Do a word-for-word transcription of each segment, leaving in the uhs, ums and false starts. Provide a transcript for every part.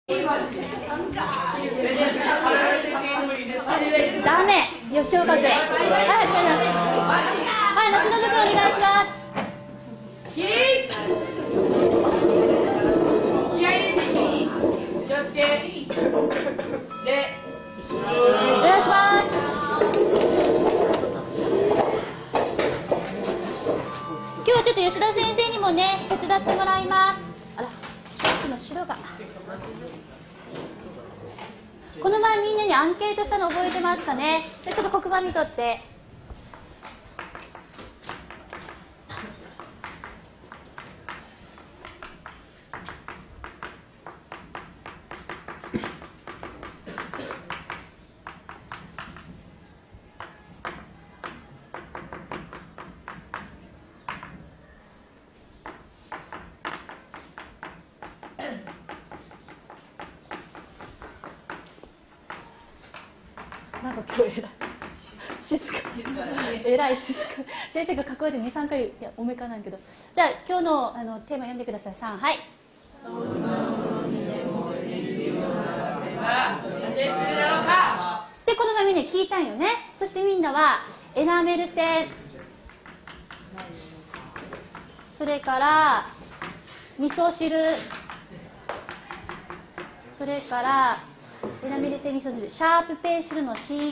ダメ。吉岡君。はい、わかります。はい、夏信君お願いします。起立。気合い入れていい。気をつけ。で。お願いします。今日はちょっと吉田先生にもね、手伝ってもらいます。あら、さっきの白が。この前みんなにアンケートしたの覚えてますかね。ちょっと黒板見とって。なんか今日えらい静かえらい静か先生が囲えてにさんかいいやおめかなんけど、じゃあ今日のあのテーマ読んでください。さん、はい。どんなものにでもエネルギーを流せば発生するだろうか。でこの前みんな聞いたんよね。そしてみんなはエナメル線、それから味噌汁、それからエナメル線味噌汁、シャープペンシルの芯、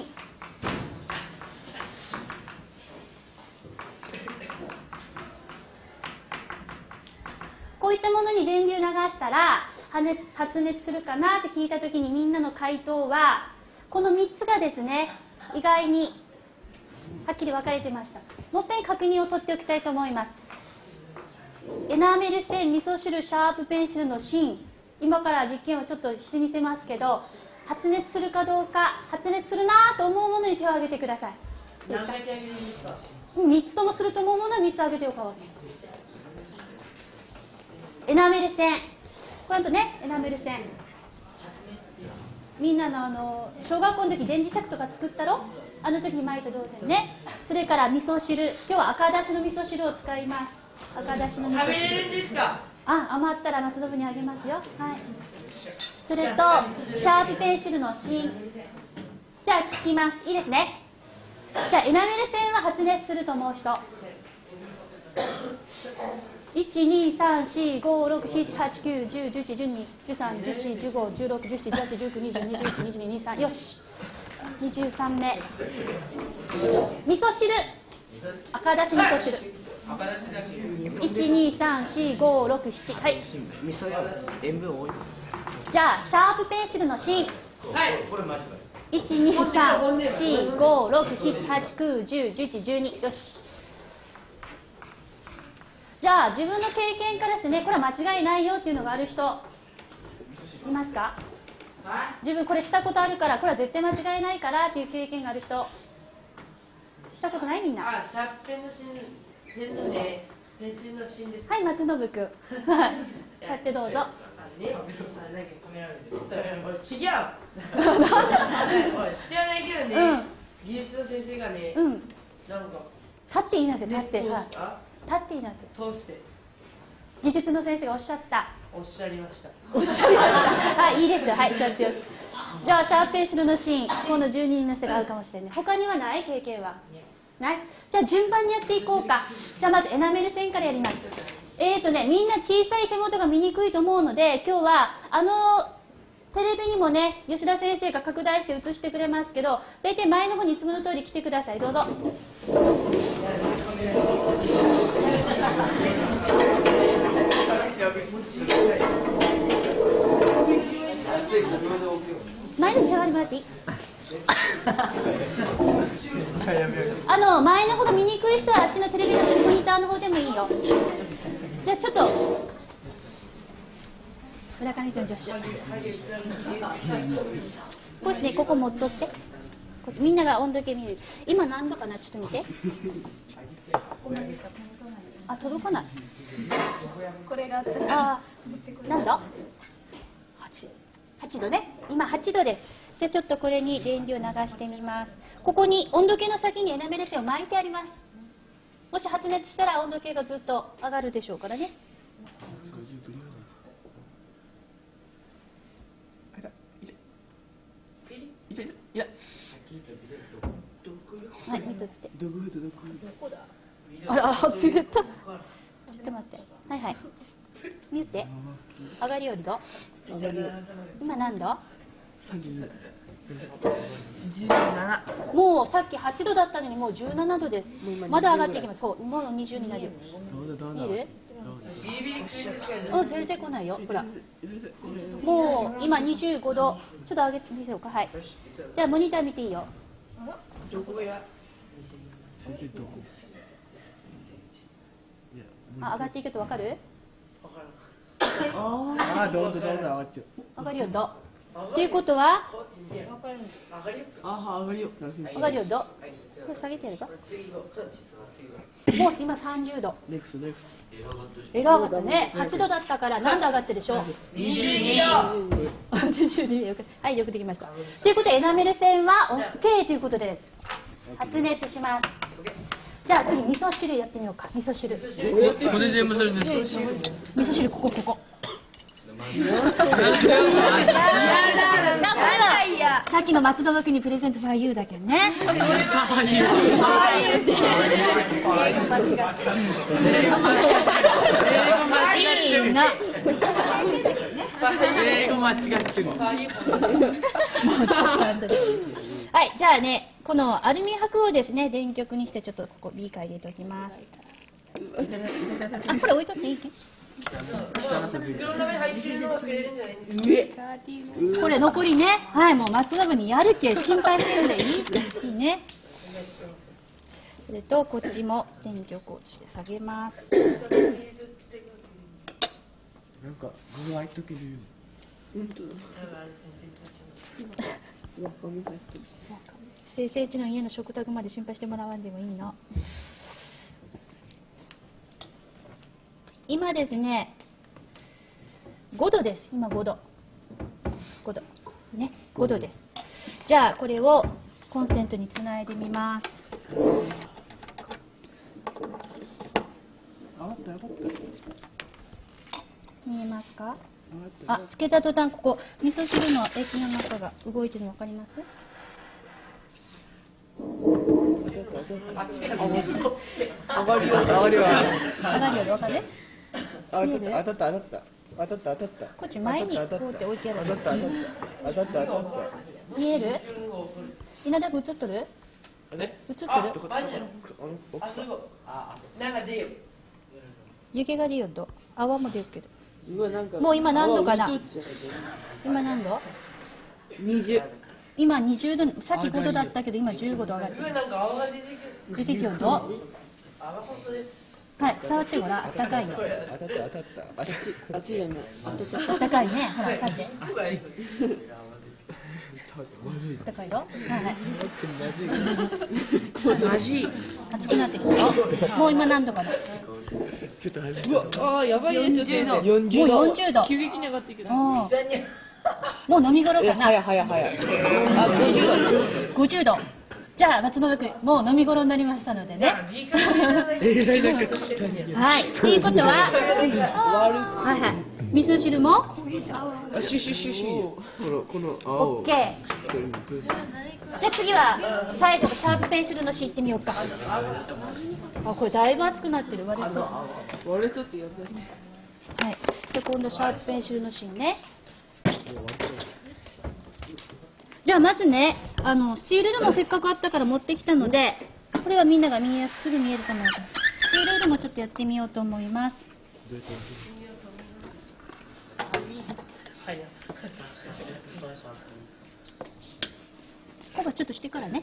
こういったものに電流流したら発熱するかなって聞いたときにみんなの回答はこのみっつがですね、意外にはっきり分かれてました。もっぺん確認を取っておきたいと思います。エナメル線味噌汁シャープペンシルの芯、今から実験をちょっとしてみせますけど、発熱するかどうか、発熱するなと思うものに手を挙げてください。何回手挙げるんですか。みっつともすると思うものはみっつ挙げておかわけ。エナメル線、これとね、エナメル線、みんなのあの小学校の時電磁石とか作ったろ、あの時に巻いた銅線ね。それから味噌汁、今日は赤だしの味噌汁を使います。赤だしの味噌汁。食べれるんですか。あ、余ったら松信にあげますよ。はい。それとシャープペンシルの芯。じゃあ聞きます。いいですね。じゃあエナメル線は発熱すると思う人。いち、に、さん、し、ご、ろく、しち、はち、きゅう、じゅう、じゅういち、じゅうに、じゅうさん、じゅうよん、じゅうご、じゅうろく、じゅうなな、じゅうはち、じゅうきゅう、にじゅう、にじゅういち、にじゅうに、にじゅうさん、よし。にじゅうさんめ。味噌汁。赤だし味噌汁。いち、に、さん、し、ご、ろく、なな、はい。味噌塩分多い。じゃあシャープペンシルの芯。はい。いち、に、さん、し、ご、ろく、なな、はち、きゅう、じゅう、じゅういち、じゅうに、よし。じゃあ自分の経験からしてね、これは間違いないよっていうのがある人いますか。自分これしたことあるから、これは絶対間違いないからっていう経験がある人、したことない。みんな。あ、シャープペンの芯、ペンのね、ペンシルの芯です。はい、松信君はい買ってどうぞ。ね、なんかカメラでそれ俺違うしてはないけどね、うん、技術の先生がね、うん、なんか立って言いなさい。立って、はい、立って言いなさい。通して技術の先生がおっしゃった。おっしゃりました。おっしゃりましたはい、いいでしょう。はい、座ってよし。じゃあシャープペンシルの芯、今度じゅうににんの人が合うかもしれない。他にはない経験はない。じゃあ順番にやっていこうか。じゃあまずエナメル線からやります。えーとね、みんな小さい手元が見にくいと思うので、今日はあのテレビにもね、吉田先生が拡大して映してくれますけど、大体前の方にいつもの通り来てください。どうぞ。前の下がりもらっていいあの前の方が見にくい人はあっちのテレビのモニターの方でもいいよ。じゃあちょっと村上君助手こうしてね、ここ持っとって、みんなが温度計見る。今何度かな、ちょっと見て。あ、届かない。これがあ何度？ はち はちどね。今はちどです。じゃあちょっとこれに電流を流してみます。ここに温度計の先にエナメル線を巻いてあります。もし発熱したら温度計がずっと上がるでしょうからね。 はい、見とって。あら、あら、外れた。ちょっと待って。はいはい。見て。上がりよりど。今何度？じゅうなな。もうさっきはちどだったのにもうじゅうななどです。まだ上がっていきます。そう、もうにじゅうになるよ。見える？うん、全然来ないよ。ほら。もう今にじゅうごど。ちょっと上げてみせようか。はい。じゃあモニター見ていいよ。どこや？あ、上がっていくとわかる？ああ、どうぞどうぞ上がっちゃう。上がるよど。っていうことは？あ、上がるよ。上がるよど。これ下げてやるか？もう今さんじゅうど。ネクストネクスト。エラー上がったね。はちどだったから何度上がってるでしょう？にじゅうにど。にじゅうにど。はい、よくできました。ということでエナメル線は オーケー ということです。発熱します。じゃあ次味噌汁やってみようか。味噌汁。これ全部それです。味噌汁ここここ。さっきの松戸君にプレゼントファーユーだけどね。いいな。はい、じゃあね、このアルミ箔をですね、電極にしてちょっとここビーカー入れておきます。あ、これ置いとっていいけ？これ残りね、はい、もう松信にやるけ心配してるんでいいいいね。それとこっちも電極をして下げます。 なんか具合溶けるよ。本当だ。 先生家の家の食卓まで心配してもらわんでもいいの。今ですね、ごどです。今ごど。ごど。ね、ごどです。じゃあこれをコンセントにつないでみます。見えますか？あ、つけた途端ここ味噌汁の液の中が動いてるの分かります？ 上がるよ、上がるよ。 上がるよ、分かる？ 当たった当たった当たった当たった当たった。 こっち前にこうって置いてやる。 当たった当たった当たった当たった。 見える？稲田君映っとる？映っとる？湯気が出よと泡も出るけど。もう今何度かな？今何度？ にじゅう。 今にじゅうど、さっきごどだったけど今じゅうごど上がってる。出てきよと。はい、触ってごらん、あったかいよ。 当たった当たった。あっちあっちでもあったかいね。ほら、さて。 あっち。 あったかいよ。はいはい。 まずい。 熱くなってきたよ。もう今何度かな。 ちょっとうわ、あ、やばいですよ。 もうよんじゅうど。 急激に上がっていくな。 もう飲み頃かな。 早い早い早い。あ、ごじゅうど。 ごじゅうど。じゃあ松信君、もう飲み頃になりましたのでね。はい。ということは、はいはい。味噌汁も。 あ、しししし。このこの青。オッケー。じゃあ次は最後シャープペンシルの芯いってみようか。あ、これだいぶ熱くなってる。割れそう。 割れそうってやばい。 はい。じゃあ今度シャープペンシルの芯ね。じゃあまずね、あのスチールルもせっかくあったから持ってきたので、これはみんなが見えやすぐ見えると思うから、スチールルもちょっとやってみようと思います。ここはちょっとしてからね。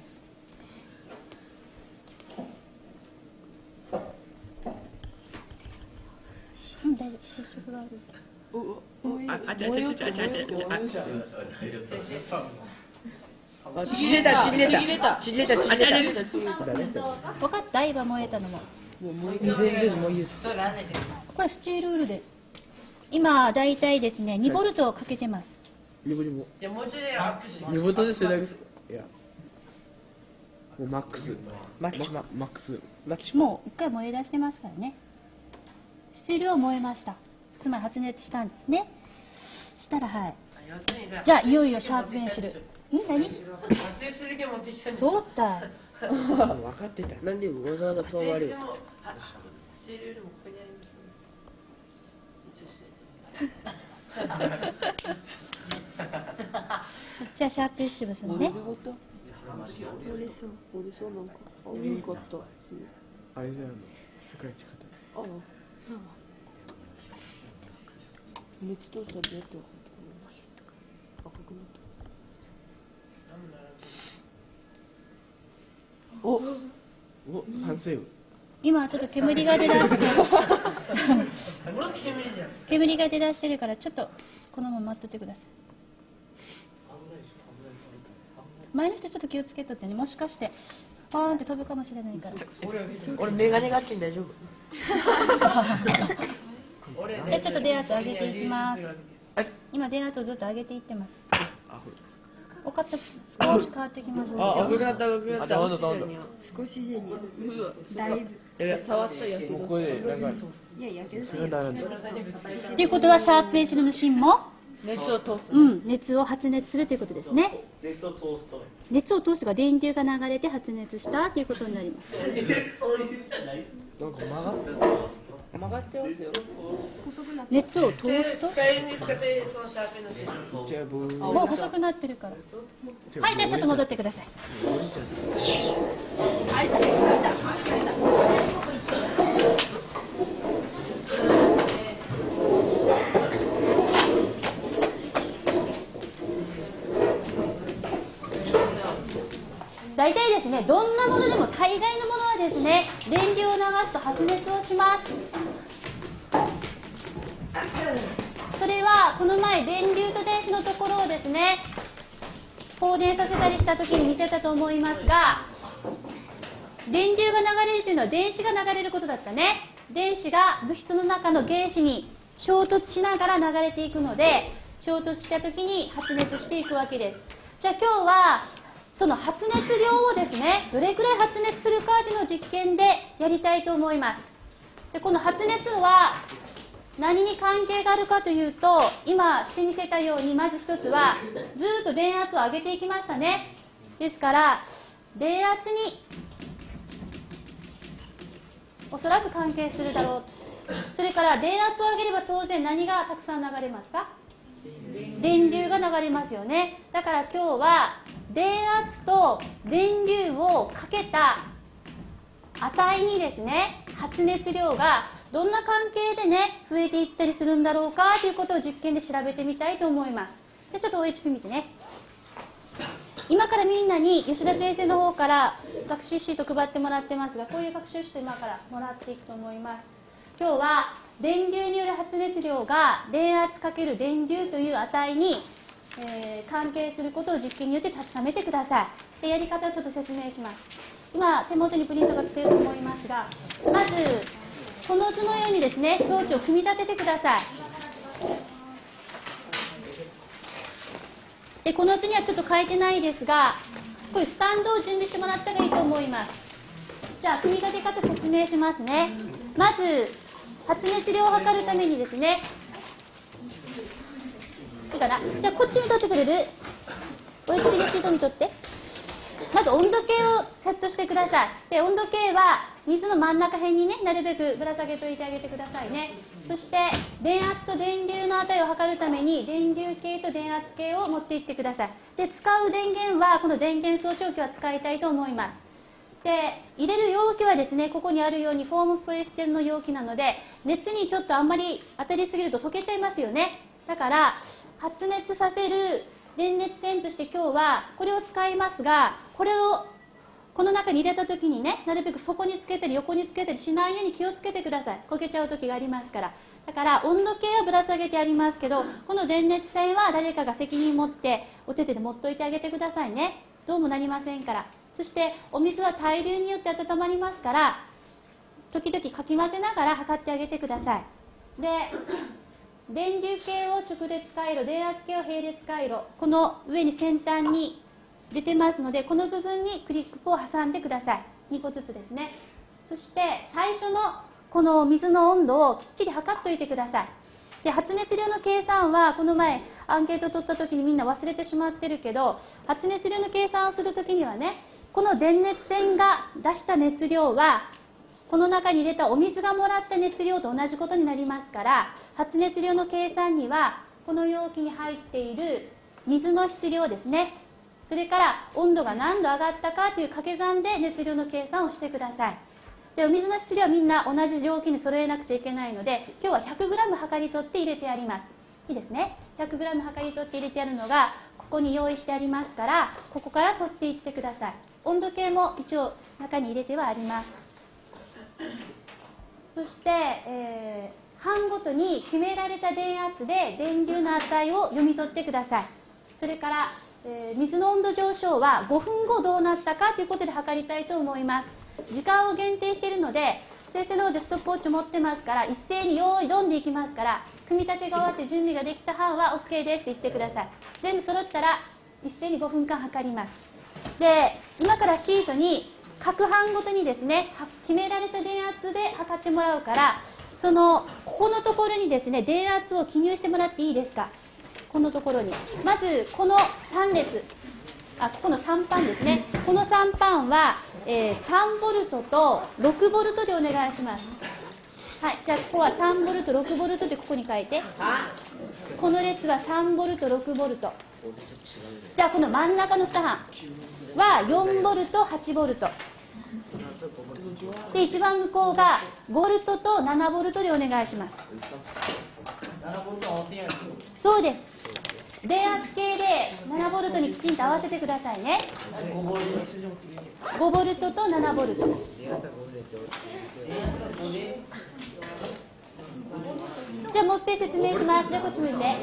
うん、大丈夫。接触がある。 あ、あ、ちゃちゃちゃちゃちゃちゃ。ちぎれた、ちぎれた、ちぎれた、ちぎれた、ちぎれた。 分かった、今燃えたのも。これスチールウールで。今だいたいですね、にボルトをかけてます。 にボルトでそれだけ。いや。もうマックス。マッチマックス。 もう一回燃え出してますからね。スチールは燃えました。つまり発熱したんですね。したらはい。じゃあいよいよシャープペンシル。ん何？そうだ。 分かってた。なんでわざわざ遠回りを。 じゃあシャープしてますね。 折れそう折れそうなんか。あ、よかった。あれじゃん。世界一方。ああ。熱通したらどうやって分かったの？赤くなった。お、お、賛成。 今ちょっと煙が出だして煙が出だしてるからちょっとこのまま待っとってください。前の人ちょっと気をつけとってね、もしかしてパーンって飛ぶかもしれないから。 俺メガネがあってん大丈夫。 じゃあちょっと電圧上げていきます。今電圧をずっと上げていってます。おかった少し変わってきました。 あ、赤くなった赤くなった。 少しでにだいぶ触ったやけど。これなんかいややけどする。ということはシャープフェイシルの芯も熱を通す。 うん、熱を発熱するということですね。 熱を通すと。 熱を通すとか電流が流れて発熱したということになります。 そういうじゃない。 なんか曲がって曲がってますよ。 熱を通すと。もう細くなってるから。はい、じゃあちょっと戻ってください。大体ですね、どんなものでも大概のものはですね、電流を流すと発熱をします。それはこの前電流と電子のところをですね、放電させたりした時に見せたと思いますが、電流が流れるというのは電子が流れることだったね。電子が物質の中の原子に衝突しながら流れていくので、衝突した時に発熱していくわけです。じゃあ今日はその発熱量をですね、どれくらい発熱するかというのを実験でやりたいと思います。でこの発熱は何に関係があるかというと、今してみせたように、まず一つはずっと電圧を上げていきましたね。ですから電圧におそらく関係するだろう。それから電圧を上げれば当然何がたくさん流れますか？電流が流れますよね。だから今日は電圧と電流をかけた値にですね、発熱量がどんな関係でね、増えていったりするんだろうかということを実験で調べてみたいと思います。でちょっと オーエイチピー 見てね。今からみんなに吉田先生の方から学習シート配ってもらってますが、こういう学習シート今からもらっていくと思います。今日は電流による発熱量が電圧×電流という値に、えー、関係することを実験によって確かめてください。でやり方をちょっと説明します。今手元にプリントが来ていると思いますが、まずこの図のようにですね、装置を組み立ててください。でこの図にはちょっと書いてないですが、こういうスタンドを準備してもらったらいいと思います。じゃあ組み立て方説明しますね。まず発熱量を測るためにですね、いいかな、じゃあこっち見とってくれる？ オーエイチピー のシート見とって。まず温度計をセットしてください。で温度計は水の真ん中辺にね、なるべくぶら下げておいてあげてくださいね。そして電圧と電流の値を測るために電流計と電圧計を持っていってください。で使う電源はこの電源装置を今日は使いたいと思います。で入れる容器はですね、ここにあるようにフォームプレステンの容器なので、熱にちょっとあんまり当たりすぎると溶けちゃいますよね。だから発熱させる電熱線として今日はこれを使いますが、これをこの中に入れた時にね、なるべく底につけたり横につけたりしないように気をつけてください。焦げちゃう時がありますから。だから温度計はぶら下げてありますけど、この電熱線は誰かが責任持ってお手手で持っといてあげてくださいね。どうもなりませんから。そしてお水は対流によって温まりますから、時々かき混ぜながら測ってあげてください。で電流計を直列回路、電圧計を並列回路、この上に先端に出てますので、この部分にクリックを挟んでください。にこずつですね。そして最初のこの水の温度をきっちり測っておいてください。で発熱量の計算はこの前アンケートを取った時にみんな忘れてしまってるけど、発熱量の計算をする時にはね、 この電熱線が出した熱量はこの中に入れたお水がもらった熱量と同じことになりますから、発熱量の計算にはこの容器に入っている水の質量ですね、それから温度が何度上がったかという掛け算で熱量の計算をしてください。でお水の質量はみんな同じ容器に揃えなくちゃいけないので、今日は ひゃくグラム 測り取って入れてあります。いいですね。 ひゃくグラム 測り取って入れてあるのがここに用意してありますから、ここから取っていってください。温度計も一応中に入れてはあります。そして、えー、班ごとに決められた電圧で電流の値を読み取ってください。それから、えー、水の温度上昇はごふんごどうなったかということで測りたいと思います。時間を限定しているので、先生の方でストップウォッチ持ってますから、一斉に用意ドンでいきますから、組み立てが終わって準備ができた班は OK ですって言ってください。全部揃ったら一斉にごふんかん測ります。で今からシートに各班ごとにですね、決められた電圧で測ってもらうから、そのここのところにですね電圧を記入してもらっていいですか。このところにまずこのさん列、あここのさんパンですね、このさんパンは、えー、さんボルトとろくボルトでお願いします。はい、じゃあここはさんボルトろくボルトでここに書いて、この列はさんボルトろくボルト、じゃあこの真ん中のに班はよんボルトはちボルトで、一番向こうがボルトとななボルトでお願いします。そうです。電圧計でななボルトにきちんと合わせてくださいね。ごボルトとななボルト。じゃあもう一遍説明します。じゃあこっち向いて。例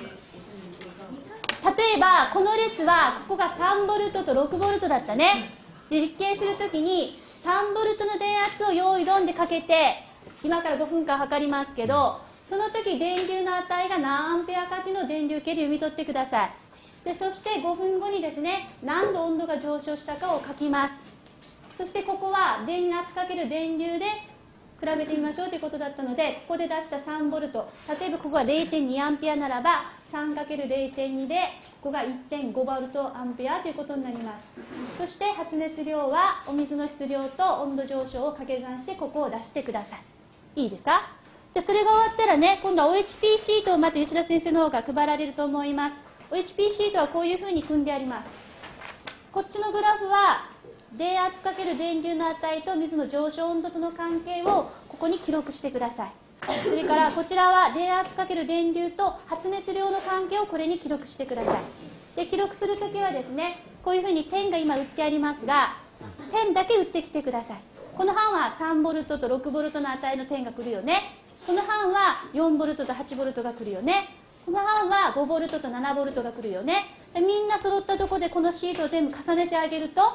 えばこの列はここがさんボルトとろくボルトだったね。で実験するときにさんボルトの電圧を用意ドンでかけて、今からごふんかん測りますけど、その時電流の値が何アンペアかというのを電流計で読み取ってください。でそしてごふんごにですね、何度温度が上昇したかを書きます。そしてここは電圧かける電流で比べてみましょうということだったので、ここで出したさんボルト、例えばここが れいてんに アンペアならば さんかけるれいてんに でここが いってんごボルトアンペアということになります。そして発熱量はお水の質量と温度上昇を掛け算してここを出してください。いいですか。でそれが終わったらね、今度は オーエイチピー シートをまた吉田先生の方が配られると思います。 オーエイチピー シートはこういうふうに組んであります。こっちのグラフは電圧かける電流の値と水の上昇温度との関係をここに記録してください。それからこちらは電圧かける電流と発熱量の関係をこれに記録してください。で記録するときはですね、こういうふうに点が今打ってありますが、点だけ打ってきてください。この班はさんボルトとろくボルトの値の点が来るよね。この班はよんボルトとはちボルトが来るよね。この班はごボルトとななボルトが来るよね。でみんな揃ったところでこのシートを全部重ねてあげると、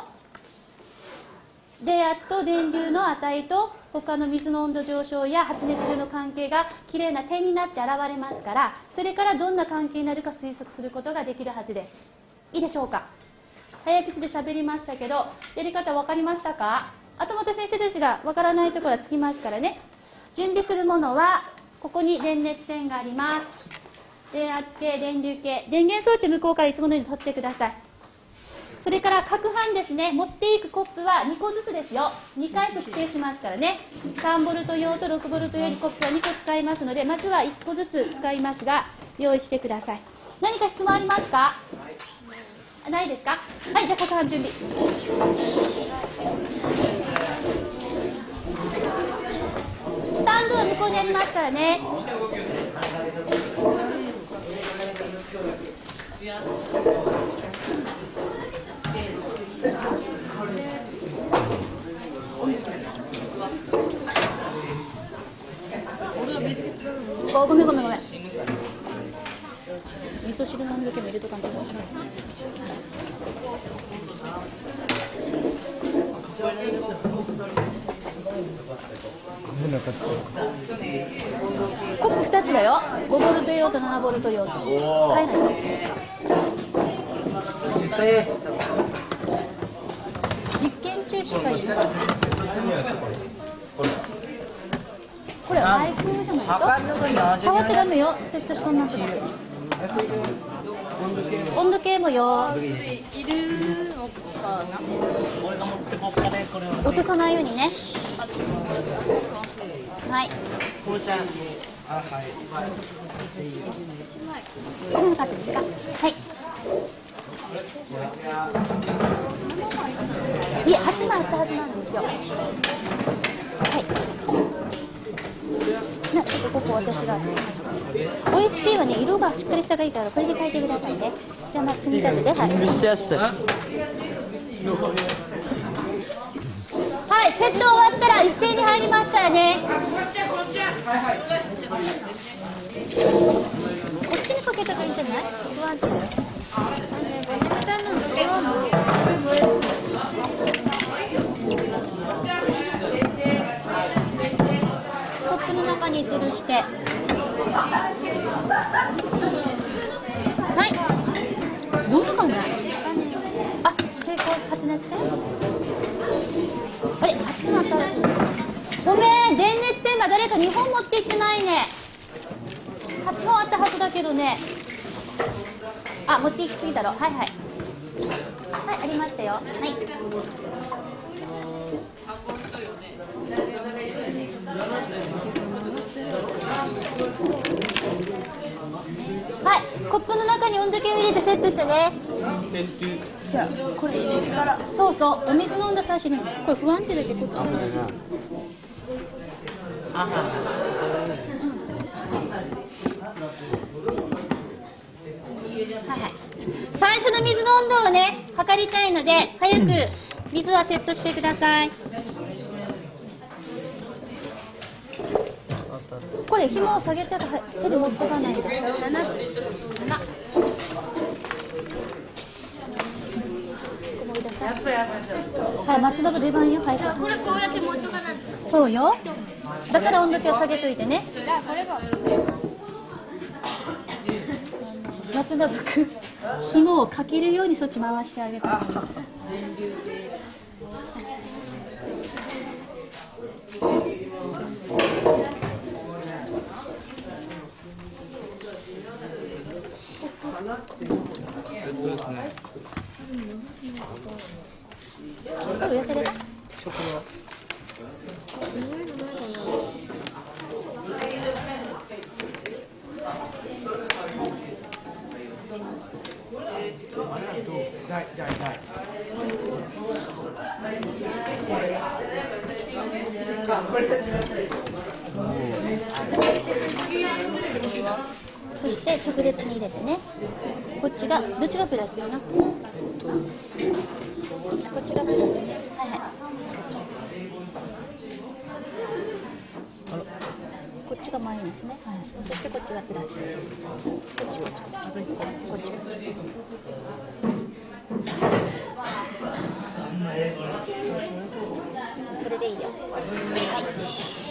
電圧と電流の値と他の水の温度上昇や発熱量の関係がきれいな点になって現れますから、それからどんな関係になるか推測することができるはずです。いいでしょうか。早口で喋りましたけど、やり方分かりましたか。あとまた先生たちが分からないところはつきますからね。準備するものはここに電熱線があります。電圧計、電流計、電源装置向こうからいつものように取ってください。それから各班ですね、持っていくコップはにこずつですよ。にかい測定しますからね。さんボルト用とろくボルト用にコップはにこ使いますので、まずはいっこずつ使いますが用意してください。何か質問ありますか。はい、ないですか。はい、じゃあ各班準備。スタンドは向こうにありますからね。ごめんごめんごめん。味噌汁飲んどけも入れとかんと。コップふたつだよ。ごボルト用とななボルト用と。買えないの。実験中失敗した。これマイクじゃないと。触っちゃダメよ。セットしとんなくて。温度計もよ。 いるのか。 落とさないようにね。はい。 こうちゃん。あ、はい。 うん、かったですか。はい。いえ、はちまいあったはずなんですよ。はい。な、ちょっとここ私がつけましょう。オーエイチピー はね、色がしっかりしたがいいからこれで書いてくださいね。じゃあまず組み立てて、はい。はい、セット終わったら一斉に入りますからね。こっちにかけた方がいいんじゃない？不安定だよ。コップの中に吊るして、はい。どうかな。あ、成功発熱線。あれ、八の当たる。ごめん、電熱線が誰かにほん持っていってないね。はちほんあったはずだけどね。あ、持っていきすぎだろ。はいはい。はい、ありましたよ。はい。はい、コップの中に温度計を入れてセットしてね。じゃあこれ入れてから、そうそう、お水飲んだ最初にこれ不安定だけどこっちに。はいはい。最初の水の温度をね測りたいので早く水はセットしてください。これ紐を下げて手で持っていかないと。なな、なな。思い出さ。はい、松信出番よ。はい。 これこうやって持っとかないと。 そうよ。だから温度計を下げといてね。 これが。 松信君、紐をかけるようにそっち回してあげた。これ痩せれた？そして直列に入れてね。こっちがどっちがプラスかな。こっちがプラスね。はいはい。こっちがマイナスね。はい。そしてこっちがプラス。こっちこっちこっちこっちこっち。それでいいよ。はい。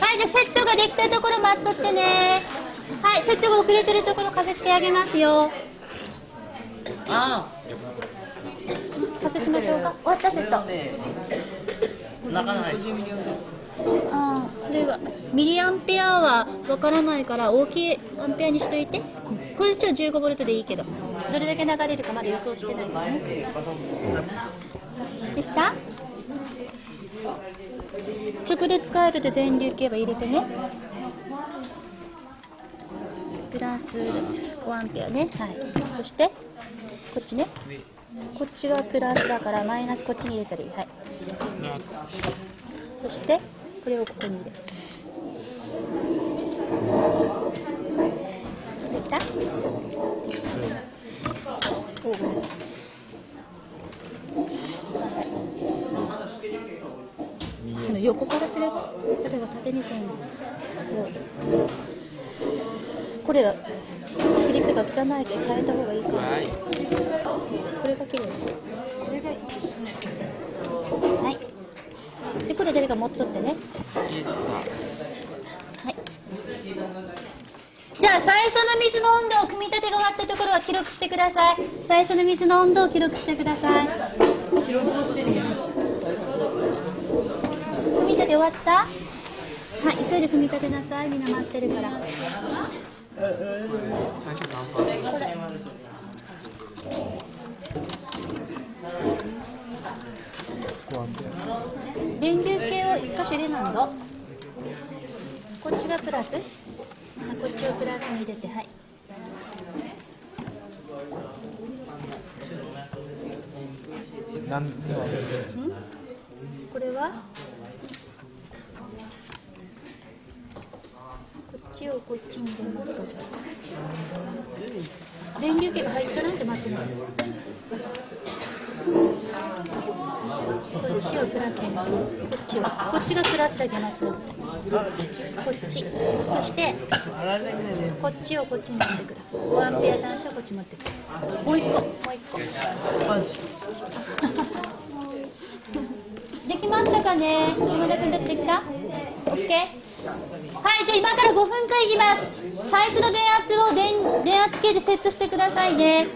はい、じゃあセットができたところ待っとってね。はい、セットが遅れてるところ外してあげますよ。 あ外しましょうか。終わったセット。 あ、泣かない。 ああ、それはミリアンペアはわからないから大きいアンペアにしといて。これじゃあじゅうごボルトでいいけど、どれだけ流れるかまだ予想してないからね。できた？直で使えるで電流計は入れてね。プラスごアンペアね。はい。そしてこっちね。こっちがプラスだからマイナスこっちに入れたらいい。はい。そしてこれをここに入れる。できた？おう。この横からすれば、例えば縦に線を。これはクリップが汚いけど変えた方がいいかな。はい、これが綺麗。これがいいですね。はい。でこれ誰か持っとってね。はい。じゃあ最初の水の温度を組み立てが終わったところは記録してください。最初の水の温度を記録してください。組み立て終わった？はい、急いで組み立てなさい。みんな待ってるから。最初何パー？ 何度？こっちがプラス？あ、こっちをプラスに入れて、はい。 なんこれはこっちをこっちに入れますか。電流計が入ったなんて待つの。こっちをプラスに、こっちを、こっちがプラスだけ待つの。こっち、そしてこっちをこっちに持ってくる。ごアンペア端子をこっち持ってくる。もう一個、もう一個。できましたかね。山田君たちできた？ OK？ はい、じゃあ今からごふんかんいきます。最初の電圧を 電, 電圧計でセットしてくださいね。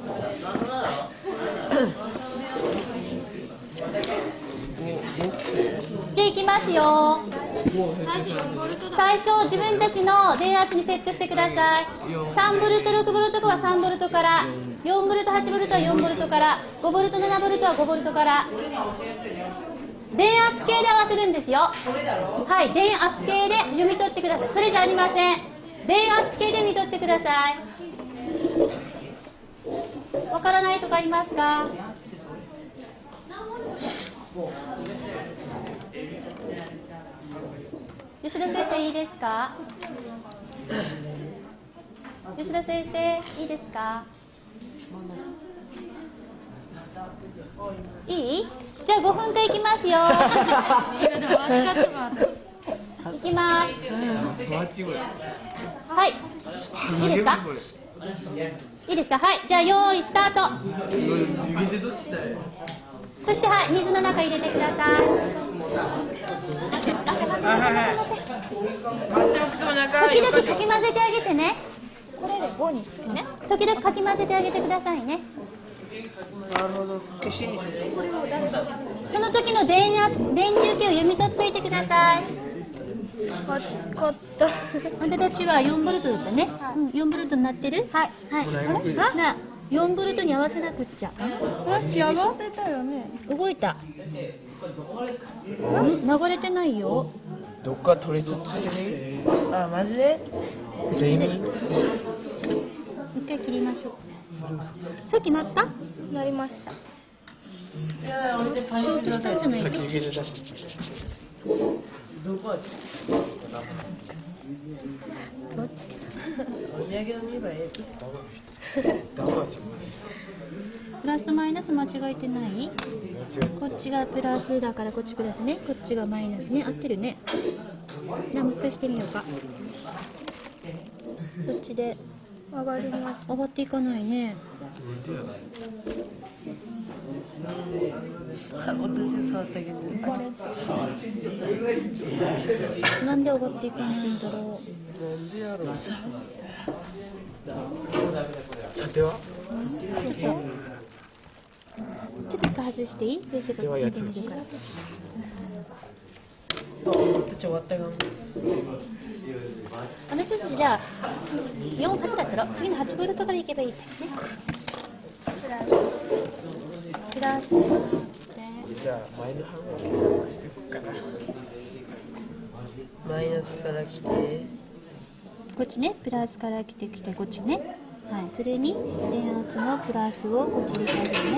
じゃあいきますよ。最初自分たちの電圧にセットしてください。さんボルト、ろくボルトはさんボルトから、よんボルト、はちボルトはよんボルトから、ごボルト、ななボルトはごボルトから。電圧計で合わせるんですよ。はい、電圧計で読み取ってください。それじゃありません。電圧計で読み取ってください。わからないとかありますか？吉田先生いいですか？吉田先生いいですか？いい？じゃあごふんかんいきますよ。いきます。はい。いいですか？いいですか？はい。じゃあ用意スタート。そしてはい、水の中入れてください。時々かき混ぜてあげてね。これでごにしてね。時々かき混ぜてあげてくださいね。 なるほど。 その時の電圧、電流計を読み取っておいてください。 あつかった。 あんたたちはよんボルトだったね。うん、よんボルトになってる？はい。はい。あれ？な、よんボルトに合わせなくっちゃ。 さっき合わせたよね。 動いた。うん、流れてないよ。 どっか取れちゃってる。 あ、マジで？ 全員。 一回切りましょう。さっきなった？ なりました。 ショートしたんじゃないですか？ どこ？ どっち来た？ プラスとマイナス間違えてない？こっちがプラスだからこっちプラスね。こっちがマイナスね。合ってるね。じゃあもう一回してみようか。そっちで上がります。 上がっていかないね。なんで上がっていかないんだろう。 さてはちょっとちょっと一回外していい？先生が見てみるから。あの人たちじゃあよん、はちだったら次のはちボルトからいけばいいんだよね。プラスじゃあ前の半分をしていくかな。 マイナスから来て、 こっちね、プラスから来てきてこっちね。はい、それに電圧のプラスをこっち入れてあげるね。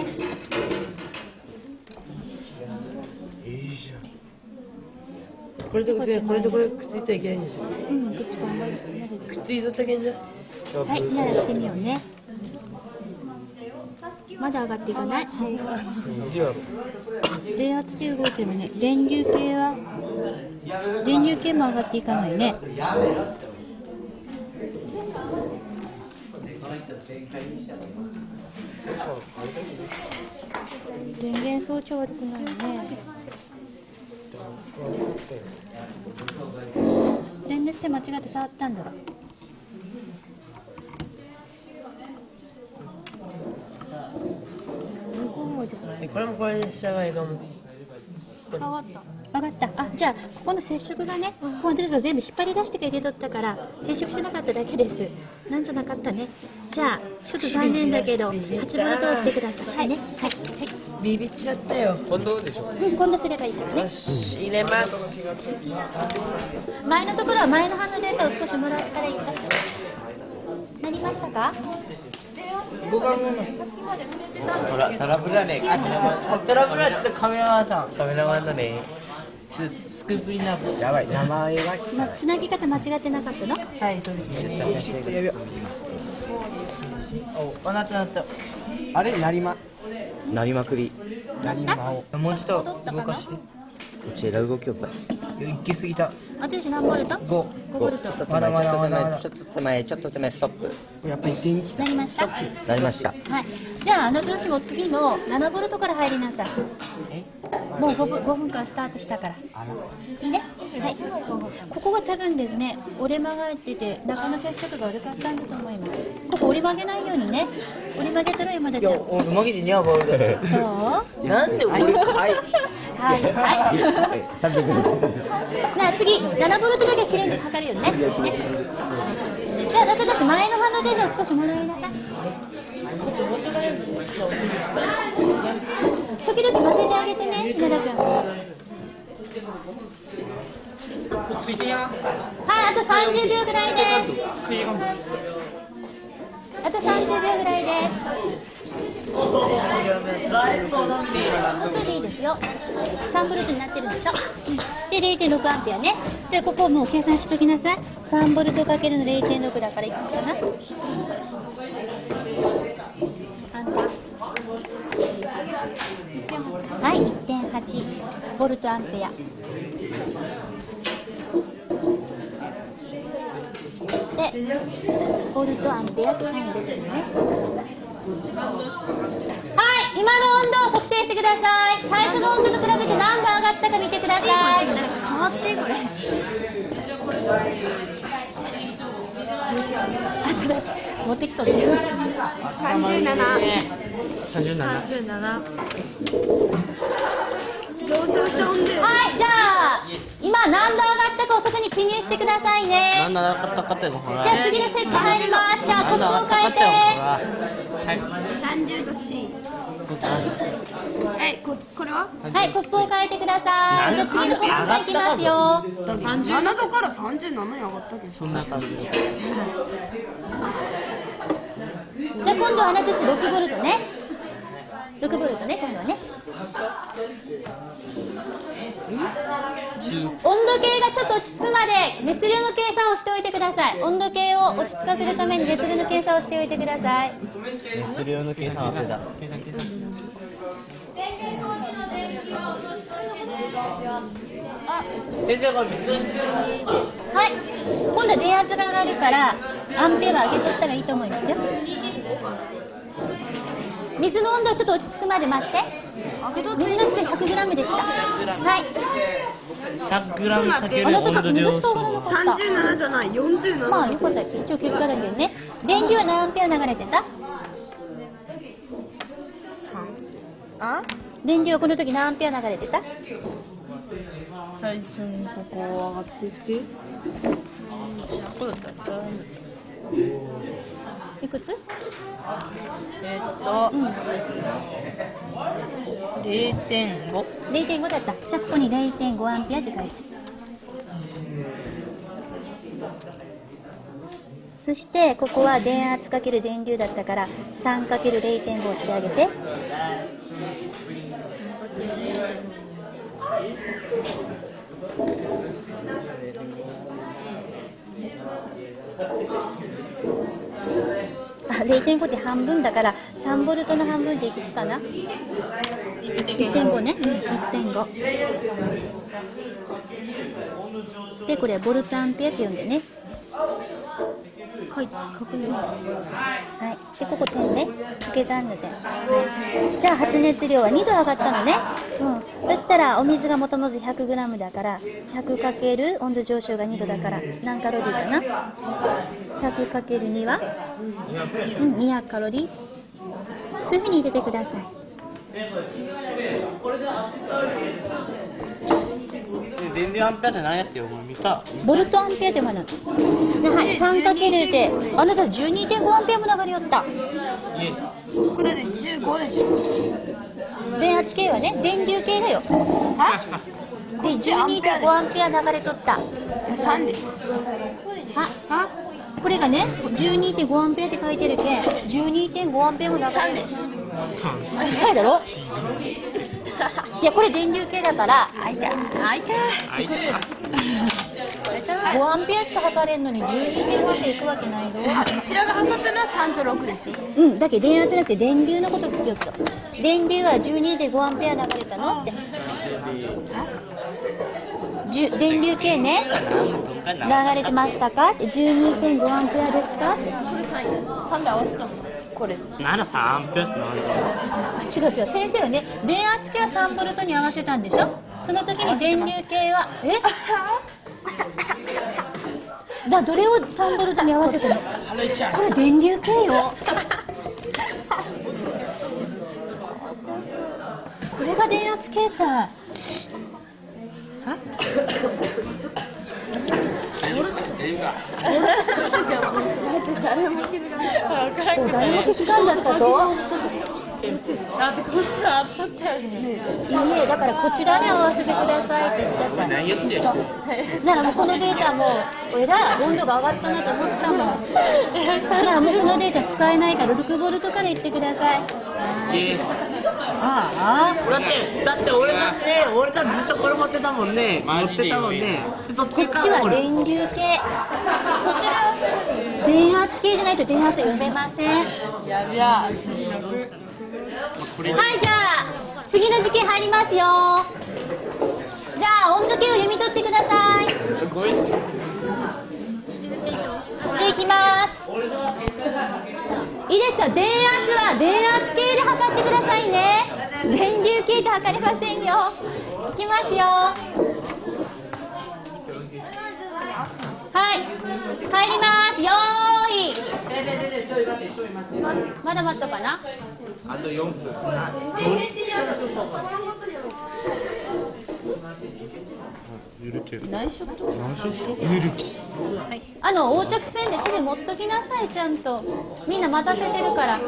いいじゃん。 これとこれこれとこれくっついたらいけないんでしょ。 うん、くっつかんだ。 くっついとったけんじゃ。 はい、ならしてみようね。まだ上がっていかない。電圧計動いてるもんね。電流計は電流計も上がっていかないね。電源装置悪くないね。電熱線間違って触ったんだろう。 これもこれで下がいいかも。 上がった。上がった。あ、じゃあここの接触がね、ここのデスが全部引っ張り出してから入れとったから接触してなかっただけです。なんじゃなかったね。じゃあちょっと残念だけどはちボルトを押してください。はいね。はいはい。 ビビっちゃったよ。 今度でしょ。 うん、今度すればいいからね。 よし、入れます。 前のところは前の班のデータを少しもらったらいいか。なりましたか？ 動かんもの。ほら、トラブルはね、あ、トラブルはちょっとカメラマンさん、カメラマンのね、ちょっとスクープになる。やばい、名前が。 ま、つなぎ方間違ってなかったの？ はい、そうですね。先生が。やべよ。お、あなたなった。 あれ、なりま。 なりまくり。 なりまを。 もうちょっと動かして。 こちら動きをぱい。 行き過ぎた。 あと何ボルト？ ご。 ごボルト。 ちょっと手前、ちょっと手前、ちょっと手前、ちょっと手前、ストップ。 やっぱり電池なりました。 なりました。 はい。じゃああなたたちも次のななボルトから入りなさい。もうごふん、ごふんかんスタートしたから。いいね。はい。ここが多分ですね、折れ曲がってて中の接触が悪かったんだと思います。ここ折り曲げないようにね。折り曲げたら山田ちゃん。 いや、俺曲げてにゃボールだ。 そう。 なんで俺かい。 はいはい。なあ次ななボルトだけきれいに測るよね。ね。じゃあだってだって前の反応データを少しもらいなさい。時々混ぜてあげてね、稲田君。 ついてや。 はい、あとさんじゅうびょうぐらいです。あとさんじゅうびょうぐらいです。それでいいですよ。さんボルトになってるんでしょ。で れいてんろくアンペアね。でここもう計算しときなさい。さんボルトかけるの れいてんろく だからいくつかな。はい、いってんはちボルトアンペア。でボルトアンペアと単位出てるね。はい、今の温度を測定してください。最初の温度と比べて何度上がったか見てください。変わってこれ。あ、ちょっと持ってきとる。 さんじゅうなな。 三十七。 さんじゅうなな。上昇した温度。 はい、じゃあ今何度上がったかをそこに記入してくださいね。 なんだかったかったよほら。 じゃあ次のセット入ります。じゃあコップを変えて。 はい。 さんじゅうど C。え、ここれは？ はい、コップを変えてください。じゃあ次のコップがいきますよ。 さんじゅうななどからさんじゅうななに上がったけど。 そんな感じ。 じゃあ今度はあなたたちろくボルトね。ろくボルトね、今度はね。温度計がちょっと落ち着くまで熱量の計算をしておいてください。温度計を落ち着かせるために熱量の計算をしておいてください。 熱量の計算忘れた。 はい、今度は電圧が上がるからアンペアは上げとったらいいと思いますよ。水の温度をちょっと落ち着くまで待って。水の質が ひゃくグラム でした。はい。 ひゃくグラム かけるあなたたち温度量戻しと上がらなかった。 さんじゅうななじゃない、よんじゅうなな。 まあよかったっけ、一応結果だけどね。電流は何アンペア流れてた？ あ？ 電流はこの時何アンペア流れてた？ 最初にここ上がってきて。これだったら。 いくつ？ えーっと、うん、れいてんご。 れいてんご だった。じゃあここに れいてんごアンペアって書いて。そしてここは電圧かける電流だったから さんかけるれいてんご をしてあげて。あ、れいてんご って半分だからさんボルトの半分っていくつかな？ いってんご ね、うん、いってんご でこれはボルトアンペアって言うんだよね。はい、確認。はい、でここ点ね、掛け算の点。じゃあ発熱量はにど上がったのね。うん、だったらお水がもともと ひゃくグラム だからひゃくかける温度上昇がにどだから何カロリーかな？ ひゃくかけるに は、うん、にひゃくカロリー。そういうふうに入れてください。 電流アンペアって何やってよ、見た。 ボルトアンペアってもの。はい、さんかける で、あなた じゅうにてんごアンペアも流れよった。 イエス。 これでじゅうごでしょ。 電圧計はね、電流計だよ。あで、じゅうにてんごアンペア流れとった。 さんです。 ああこれがね、じゅうにてんごアンペアって書いてるけん、じゅうにてんごアンペアも流れる。 さんです。 さん。 間違いだろいや、これ電流計だから、 あいた。あいた。 あいつごアンペアしか測れんのにじゅうにてんごアンペアいくわけないの。 こちらが測ったのはさんとろくですよ。 うん、だけど電圧じゃなくて電流のこと聞きよっと。電流は じゅうにてんごアンペア流れたのって。じゅ電流計ね、流れてましたかって じゅうにてんごアンペアですかって。 さんで合わせたのこれ。 ならさんアンペアってなんだ。 あ、違う違う、先生はね、電圧計はさんボルトに合わせたんでしょ。その時に電流計はえだどれをさんボルトに合わせたの。これ電流計よこれが電圧計た誰も気づかんだったといいえ、だからこちらに合わせてくださいって言ったから何言ってるならもうこのデータもうえらい温度が上がったなと思ったもん。ならもうこのデータ使えないからろくボルトから言ってください。 イエス。 ああだってだって俺たちね、俺たちずっとこれ持ってたもんね。持ってたもんね。こっこっちは電流計、電圧計じゃないと電圧読めません。やびゃはい、じゃあ次の実験入りますよ。じゃあ温度計を読み取ってください。じゃあいきます。いいですか。電圧は電圧計で測ってくださいね。電流計じゃ測れませんよ。いきますよ。はい、入ります。よーい。まだ待ったかな。 あとよんぷん。 何ショット？ 何ショット？ぬるき。 あの横着線で手で持っときなさい。ちゃんとみんな待たせてるから。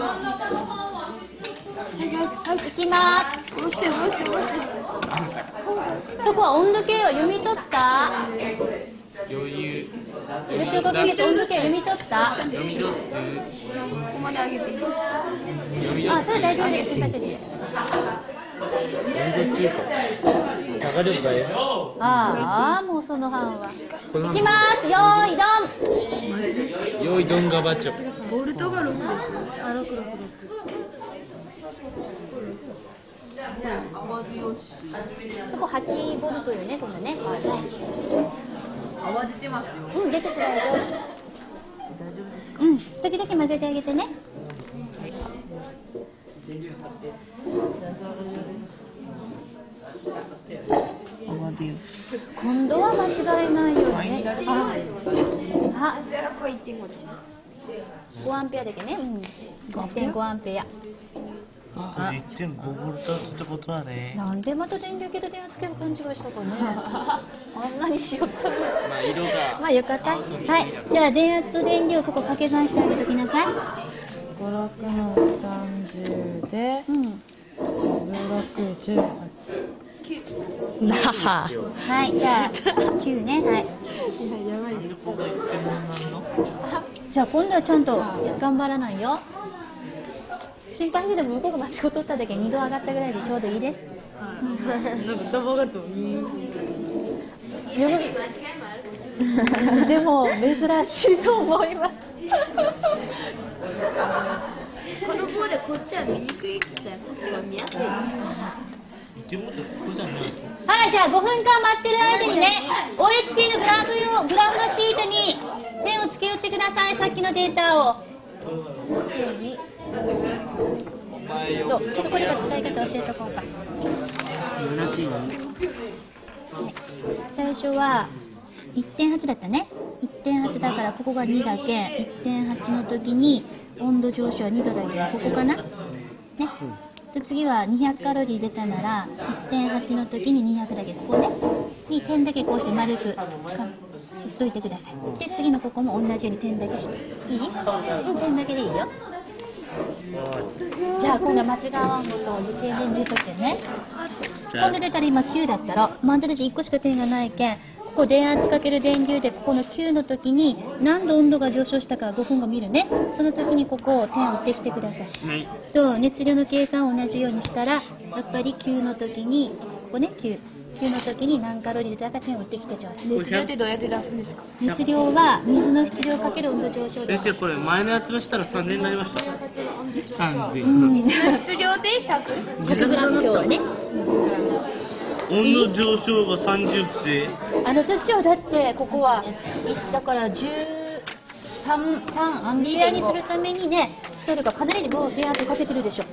はいはい、行きます。 下ろして下ろして下ろして。 そこは温度計を読み取った。 余裕。 吉岡君、温度計読み取った。 読み取って。 ここまで上げて。 あ、それ大丈夫です。先で。 流れるかよ。 ああ、もうその班は。いきます。よーいどん。 よいどんがバチョ。 ボルトがろくでしょ。 あ、六六六。そこはちボルトよね、このね。 泡出てますよ。 うん、出てて大丈夫。うん、時々混ぜてあげてね。今度は間違えないようにね。あ、ごアンペアだけね。うん、いってんごアンペア。 これいってんごボルトってことだね。 なんでまた電流計と電圧計を勘違いしたかね。あんなにしよったの。 まあ色が。 まあよかった。はい、じゃあ電圧と電流をここ掛け算してあげておきなさい。 ご、ろくのさんじゅうで、 うん。 じゅうろく、じゅうはち。なあ。 はい、じゃあきゅうね。はい。じゃあ今度はちゃんと頑張らないよ。心配してでも向こうが間違っとっただけにど上がったぐらいでちょうどいいです。 なんか動画とでも珍しいと思います。 この棒でこっちは見にくいくてこっちが見やすいでしょ。 はい、じゃあごふんかん待ってる間にね、オーエイチピー のグラフをグラフのシートにペンをつけ打ってください。さっきのデータを。どう？ちょっとこれから使い方教えとこうか。最初は いってんはち だったね。いってんはち だからここがにだけ。いってんはち の時に温度上昇はにどだけ。ここかな。ね。で次はにひゃくカロリー出たなら いってんはち の時ににひゃくだけ。ここね。に点だけこうして丸く打っといてください。で次のここも同じように点だけして。いい？うん、点だけでいいよ。 じゃあ今度は間違わんことを電源入れとけね。今度出たら今きゅうだったらマンダルジいっこしか点がないけん、ここ電圧かける電流でここのきゅうの時に何度温度が上昇したかごふんご見るね。その時にここを点を打ってきてください、はい、と熱量の計算を同じようにしたらやっぱりきゅうの時にここねきゅうきゅうの時に何カロリーでだか点を打ってきてちょうだい。 熱量ってどうやって出すんですか？ 熱量は水の質量かける温度上昇です。 先生これ前のやつもしたらさんぜんになりました。さんぜん、 うん、水の質量で ひゃく？ ひゃくグラム今日はね。 温度上昇がさんじゅうくせあの土はだってここはだからじゅうさん、さんアンペアにするためにねしてるかかなりもう電圧かけてるでしょ。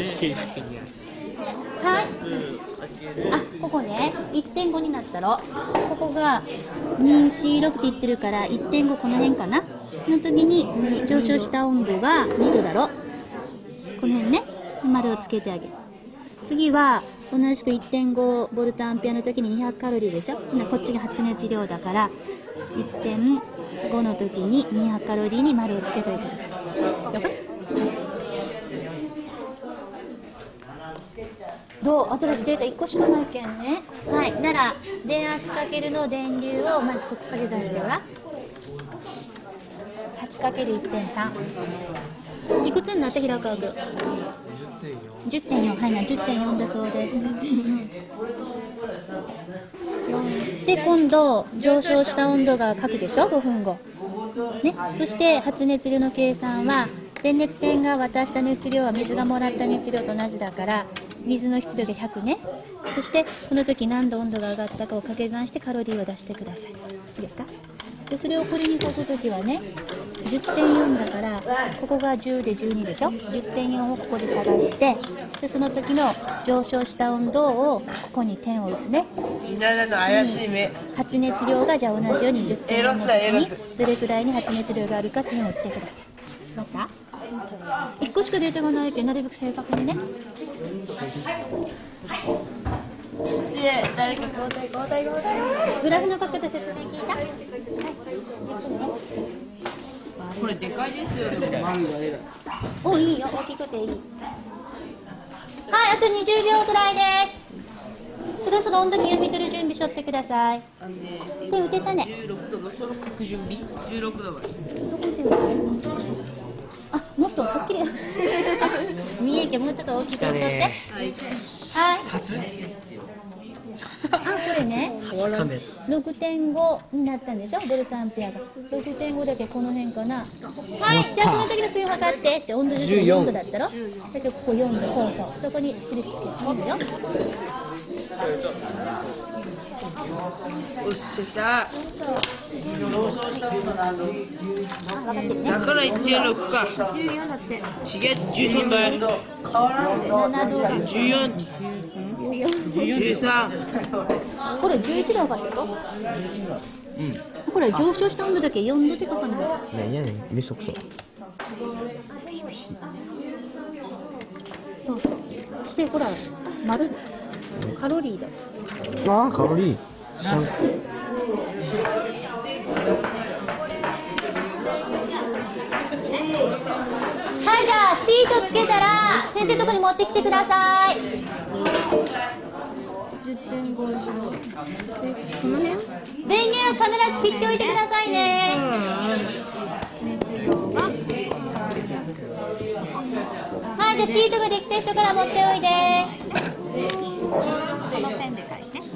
はい、あ、ここね いってんご になったろ。ここがに、よん、ろくって言ってるから いってんご この辺かなの時に上昇した温度がにどだろ。この辺ね丸をつけてあげる。次は同じく いってんごボルトアンペアの時ににひゃくカロリーでしょ。こっちが発熱量だから いってんご の時ににひゃくカロリーに丸をつけといてください。了解？どう？新しいデータいっこしかないけんね。はい、なら電圧かけるの電流をまずここ掛け算してごらん。 はちかけるいってんさん いくつになって平川君？ じゅってんよん。はいな じゅってんよん だそうです。 じゅってんよん で今度上昇した温度が書くでしょごふんご、ね、そして発熱量の計算は電熱線が渡した熱量は水がもらった熱量と同じだから水の質量でひゃくね。そしてこの時何度温度が上がったかを掛け算してカロリーを出してください。いいですか？でそれをこれに書く時はね じゅってんよん だからここがじゅうでじゅうにでしょ。 じゅってんよん をここで探してでその時の上昇した温度をここに点を打つね。 みんなの怪しい目、 うん、発熱量がじゃあ同じように じゅってんよん の時にどれくらいに発熱量があるか点を打ってください。またいっこしかデータがないけどなるべく正確にね。誰か交代交代交代。グラフの角度説明聞いた？はい、 これでかいですよね。 お、いいよ、大きくていい。はい、あとにじゅうびょうぐらいです。そろそろ温度計読み取る準備しとってください。手打てたね。 じゅうろくどのその書く準備。じゅうろくどまで。 どこ手打て？あ、もっと大きい。見えんけもうちょっと大きく取って。はい。はい。あ、これね ろくてんご になったんでしょボルトアンペアが ろくてんご だけこの辺かな。はい、じゃあその時の水温測ってって温度じゅうよんどだったろ。だけどここよんど、そうそうそこに印つけてみるよ。 おっしゃきた。だからいってんろくか。じゅうよんだって。違うじゅうさんだよ。じゅうよん。じゅうさん。 これじゅういちで分かったと？うん。これ上昇した温度だけよんどって書かない。 何やねん、めそくそ。 そうそう。そしてほら丸カロリーだ。 ああ、カロリー。 はい、じゃあシートつけたら先生のとこに持ってきてください。 じゅってんご でしょ。で、この辺？ 電源は必ず切っておいてくださいね。はい、じゃあシートができた人から持っておいで。 このペンで書いて。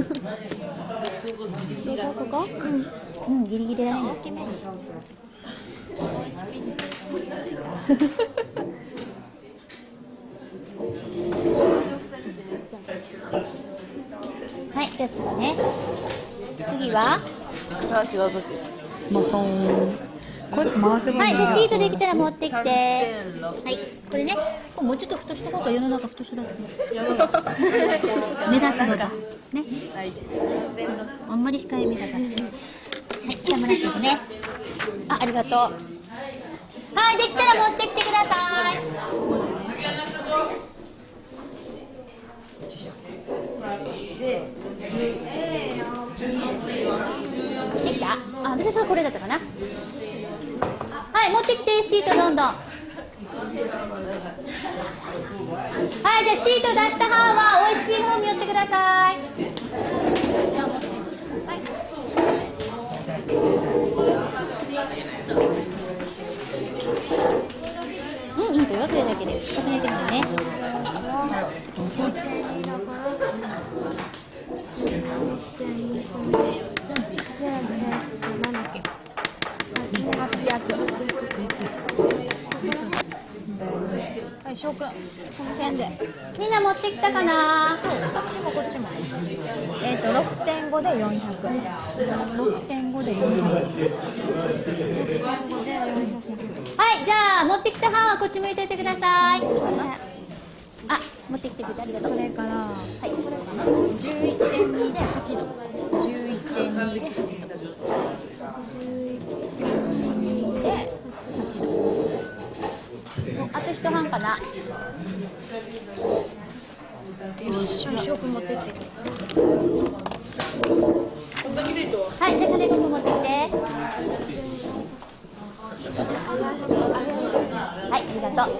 どこここ？うん、うん、ギリギリだね。大きめに。はい、じゃあ次ね。次は？ あ、違う時。 ボトン。これ回せばいい。 はい、じゃあシートできたら持ってきて。はい、これね。これもうちょっと太しとこうか。世の中太しらす。目立つのだ。ね。あんまり控えめだから。はい、じゃあもらっていくね。あ、ありがとう。はい、できたら持ってきてください。できた？あ、私はこれだったかな。はい、持ってきてシートどんどん。 じゃあシート出した班は オーエイチピー の方に寄ってください。うん、いいとよ、それだけで重ねてみてね。 はい、翔くん、この辺で。 みんな持ってきたかな。 こっちもこっちも。えっとろくてんごでよんひゃく。ろくてんごでよんひゃく。 はい、じゃあ持ってきた班はこっち向いていてください。あ、持ってきてくれてありがとう。 それから、 はい、これかな。 じゅういってんにではちど。じゅういってんにではちど。じゅういってんにではちど。 あと一班かな。 よし、翔くん持ってって。 はい、じゃあ金子くん持ってきて。はい、ありがとう。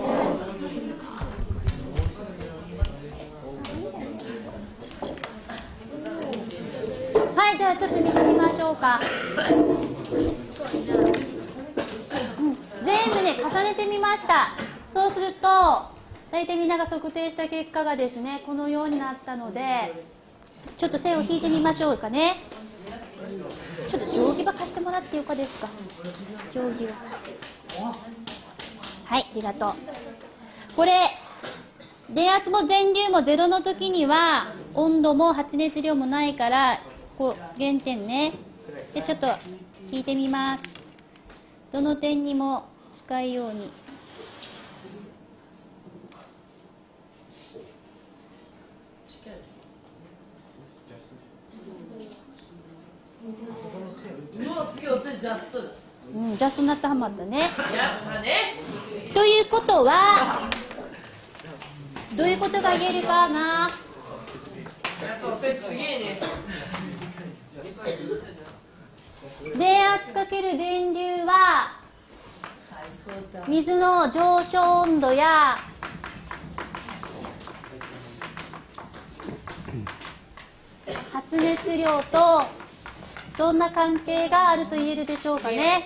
はい、じゃあちょっと見てみましょうか。うん、全部ね重ねてみました。そうすると大体みんなが測定した結果がですねこのようになったので、ちょっと線を引いてみましょうかね。ちょっと定規ば貸してもらってよかですか。定規を。はい、ありがとう。これ電圧も電流もゼロの時には温度も発熱量もないから、こう原点ね。でちょっと引いてみます。どの点にも近いように。うん、ジャストになったはまったね。ということはどういうことが言えるかな。電圧かける電流は水の上昇温度や発熱量とどんな関係があると言えるでしょうかね。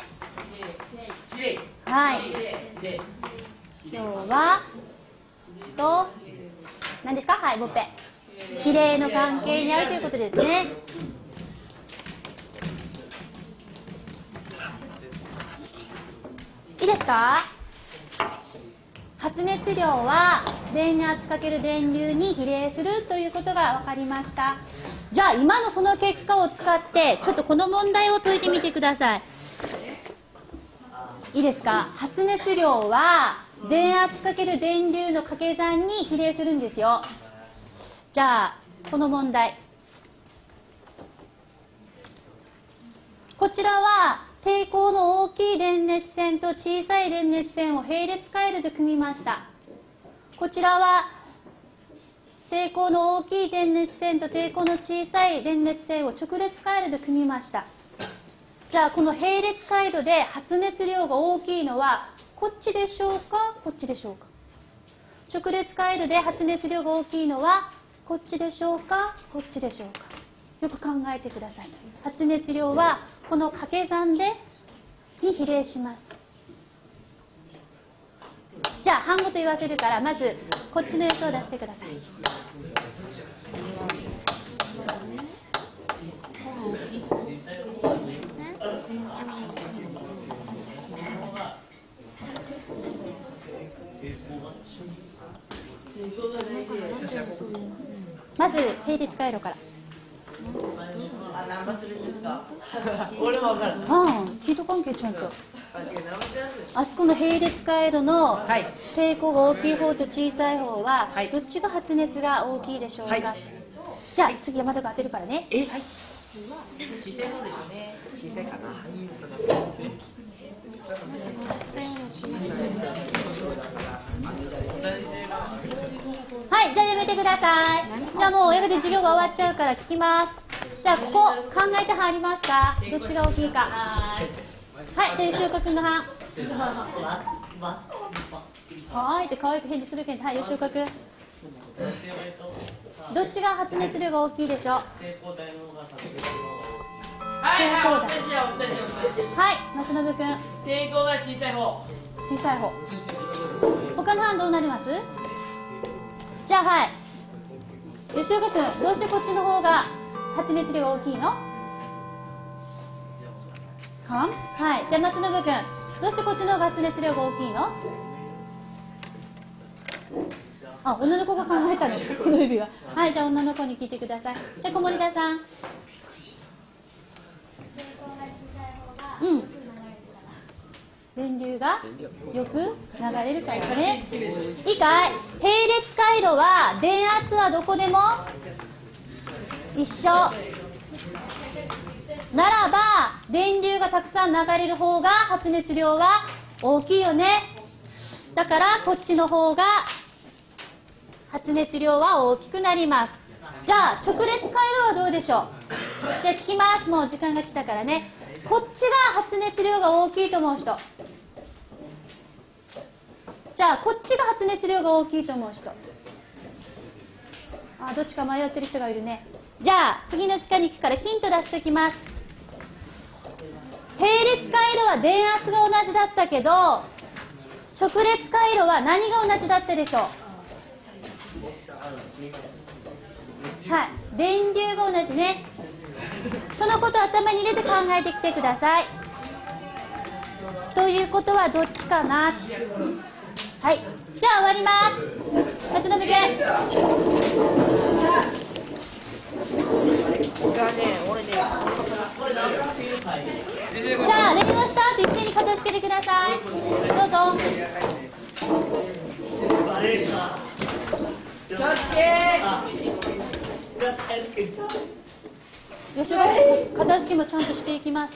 はい。量はと何ですか。はい、ボッペ。比例の関係にあるということですね。いいですか。発熱量は電圧かける電流に比例するということが分かりました。じゃあ今のその結果を使ってちょっとこの問題を解いてみてください。いいですか。発熱量は電圧かける電流の掛け算に比例するんですよ。じゃあこの問題、こちらは抵抗の大きい電熱線と小さい電熱線を並列回路で組みました。こちらは抵抗の大きい電熱線と抵抗の小さい電熱線を直列回路で組みました。じゃあこの並列回路で発熱量が大きいのはこっちでしょうか、こっちでしょうか。直列回路で発熱量が大きいのはこっちでしょうか、こっちでしょうか。よく考えてください。発熱量はこの掛け算でに比例します。じゃあ半ごと言わせるから、まずこっちの予想を出してください。まず並列回路から。 あ、ナンパするんですか。俺も分かる。 ああ、ヒート関係ちゃんと。あそこの並列回路の抵抗が大きい方と小さい方は、はい、どっちが発熱が大きいでしょうか。はい、じゃあ次山田が当てるからね。 え、はい。小さい方でしょうね。小さいかな。 はい、じゃあやめてください。じゃあもうやがて授業が終わっちゃうから聞きます。じゃあここ考えてはりますか。どっちが大きいか。はい、じゃあ吉岡君の班。はいって可愛く返事するけん。はい、吉岡君。 どっちが発熱量が大きいでしょう。 はいはい、同じや同じ同じ。 はい、松信君。 抵抗が小さい方。 小さい方。他の班どうなります？じゃあはい。吉岡君、どうしてこっちの方が発熱量が大きいの？はん？はい。じゃあ松信君、どうしてこっちの方が発熱量が大きいの？あ、女の子が考えたの、この指は。はい、じゃあ女の子に聞いてください。じゃあ小森田さん。うん。電流がよく流れるからですね。いいかい？並列回路は電圧はどこでも一緒ならば、電流がたくさん流れる方が発熱量は大きいよね。だからこっちの方が発熱量は大きくなります。じゃあ直列回路はどうでしょう？じゃあ聞きます。もう時間が来たからね。こっちが発熱量が大きいと思う人。じゃあこっちが発熱量が大きいと思う人。あ、どっちか迷ってる人がいるね。じゃあ次の地下に行くからヒント出しておきます。並列回路は電圧が同じだったけど、直列回路は何が同じだったでしょう？はい、電流が同じね。そのことを頭に入れて考えてきてください。ということはどっちかな。はい、じゃあ終わります。松信君。 じゃあね、俺ね。 じゃあレギのスタート一斉に片付けてください。どうぞ。 気をつけ。 吉岡君、片付けもちゃんとしていきます。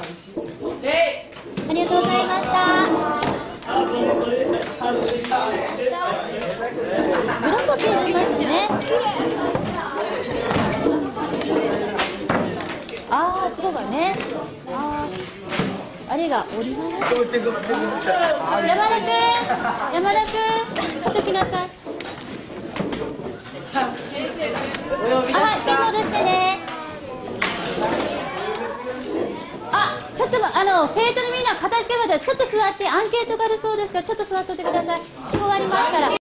ありがとうございました。ブロッコリー塗りましたね。ああ、すごいね。ああ、あれが折り曲がる。山田君、山田君、ちょっと来なさい。あ、はい、手戻してね。あ、ちょっとあの生徒のみんな片付けまでちょっと座って、アンケートがあるそうですからちょっと座っといてください。すぐ終わりますから。